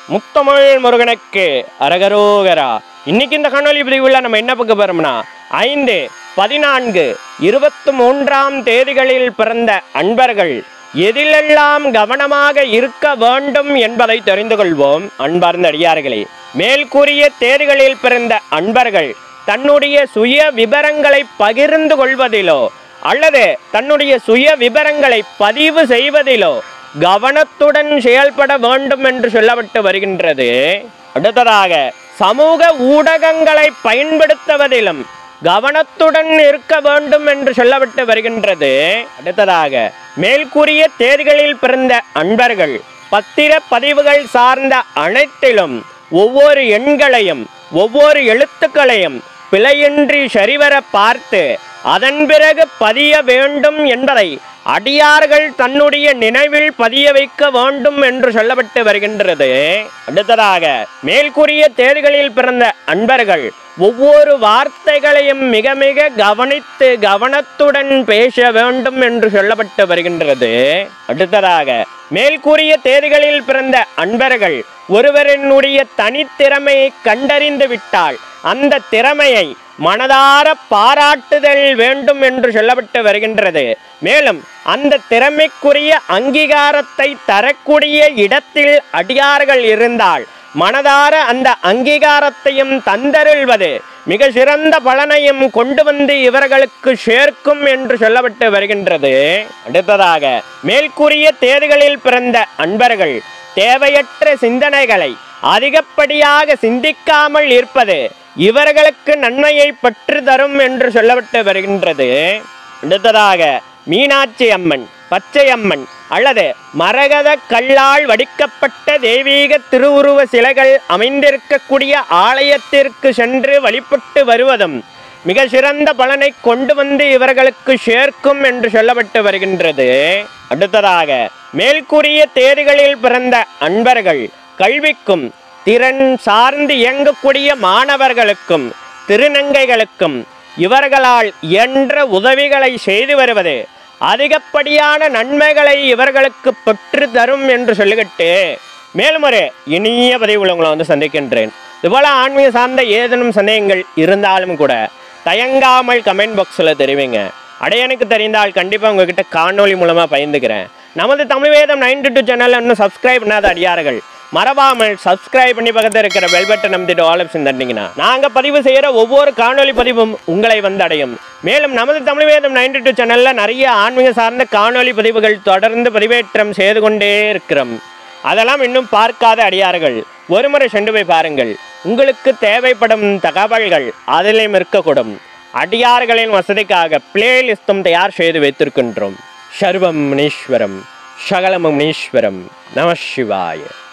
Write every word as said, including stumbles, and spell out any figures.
முத்தமிழ் முருகனுக்கு அரகரோகரா. இன்னைக்கு இந்த காணொலி பதிவுல நம்ம என்ன பார்க்க போறோம்னா, ஐந்து பதினான்கு இருபத்தி மூன்றாம் தேதிகளில் பிறந்த அன்பர்கள் எதிலெல்லாம் கவனமாக இருக்க வேண்டும் என்பதை தெரிந்து கொள்வோம். அன்பார்ந்த அடியார்களே, மேல்கூறிய தேதிகளில் பிறந்த அன்பர்கள் தன்னுடைய சுய விபரங்களை பகிர்ந்து கொள்வதிலோ அல்லது தன்னுடைய சுய விபரங்களை பதிவு செய்வதிலோ கவனத்துடன் செயல்பட வேண்டும் என்று சொல்லப்பட்டு வருகின்றது. அடுத்ததாக சமூக ஊடகங்களை பயன்படுத்துவதிலும் கவனத்துடன் இருக்க வேண்டும் என்று சொல்லப்பட்டு வருகின்றது. அடுத்ததாக மேல்கூறிய தேதிகளில் பிறந்த அன்பர்கள் பத்திர பதிவுகள் சார்ந்த அனைத்திலும் ஒவ்வொரு எண்களையும் ஒவ்வொரு எழுத்துக்களையும் பிழையின்றி சரிவர பார்த்து அதன் பிறகு பதிய வேண்டும் என்பதை அடியார்கள் தன்னுடைய நினைவில் பதிய வைக்க வேண்டும் என்று சொல்லப்பட்டு வருகின்றது. அடுத்ததாக மேல்கூறிய தேதிகளில் பிறந்த அன்பர்கள் ஒவ்வொரு வார்த்தைகளையும் மிக மிக கவனித்து கவனத்துடன் பேச வேண்டும் என்று சொல்லப்பட்டு வருகின்றது. அடுத்ததாக மேல்கூறிய தேதிகளில் பிறந்த அன்பர்கள் ஒருவரினுடைய தனித்திறமையை கண்டறிந்து விட்டால் அந்த திறமையை மனதார பாராட்டுதல் வேண்டும் என்று சொல்லப்பட்டு வருகின்றது. மேலும் அந்த திறமைக்குரிய அங்கீகாரத்தை தரக்கூடிய இடத்தில் அடியார்கள் இருந்தால் மனதார அந்த அங்கீகாரத்தையும் தந்தருள்வது மிக சிறந்த பலனையும் கொண்டு வந்து இவர்களுக்கு சேர்க்கும் என்று சொல்லப்பட்டு வருகின்றது. அடுத்ததாக மேல்கூறிய தேதிகளில் பிறந்த அன்பர்கள் தேவையற்ற சிந்தனைகளை அதிகப்படியாக சிந்திக்காமல் இருப்பது இவர்களுக்கு நன்மையை பெற்று தரும் என்று சொல்லப்பட்டு வருகின்றது. அடுத்ததாக மீனாட்சி அம்மன், பச்சை அம்மன் அல்லது மரகத கல்லால் வடிக்கப்பட்ட தெய்வீக திருவுருவ சிலைகள் அமைந்திருக்கக்கூடிய ஆலயத்திற்கு சென்று வழிபட்டு வருவதும் மிக சிறந்த பலனை கொண்டு வந்து இவர்களுக்கு சேர்க்கும் என்று சொல்லப்பட்டு வருகின்றது. அடுத்ததாக மேல்கூறிய தேதிகளில் பிறந்த அன்பர்கள் கல்விக்கும் திறன் சார்ந்து இயங்கக்கூடிய மாணவர்களுக்கும் திருநங்கைகளுக்கும் இவர்களால் இயன்ற உதவிகளை செய்து வருவது அதிகப்படியான நன்மைகளை இவர்களுக்கு பெற்று தரும் என்று சொல்லிக்கிட்டு மேலும் ஒரு இனிய பதிவுகளை உங்களை வந்து சந்திக்கின்றேன். இதுபோல ஆன்மீக சார்ந்த ஏதேனும் சந்தேகங்கள் இருந்தாலும் கூட தயங்காமல் கமெண்ட் பாக்ஸில் தெரிவிங்க. அடையனுக்கு தெரிந்தால் கண்டிப்பாக உங்ககிட்ட காணொலி மூலமாக பயந்துக்கிறேன். நமது தமிழ் வேதம் நைன்டி டூ சேனலில் இன்னும் சப்ஸ்கிரைப் பண்ணாத அடியார்கள் மறவாமல் சப்ஸ்கிரைப் பண்ணி பக்கத்தில் இருக்கிற பெல் பட்டன் நம்பிட்டு ஆல் ஆப்ஷன் தட்டிங்கன்னா நாங்கள் பதிவு செய்கிற ஒவ்வொரு காணொலி பதிவும் உங்களை வந்து அடையும். மேலும் நமது தமிழ் வேதம் நைன்டி டூ சேனலில் நிறைய ஆன்மீக சார்ந்த காணொலி பதிவுகள் தொடர்ந்து பதிவேற்றம் செய்து கொண்டே இருக்கிறோம். அதெல்லாம் இன்னும் பார்க்காத அடியார்கள் ஒரு முறை சென்று போய் பாருங்கள். உங்களுக்கு தேவைப்படும் தகவல்கள் அதிலும் இருக்கக்கூடும். அடியார்களின் வசதிக்காக பிளேலிஸ்டும் தயார் செய்து வைத்திருக்கின்றோம். சர்வம் முனீஸ்வரம் சகலமும் முனீஸ்வரம். நம சிவாய.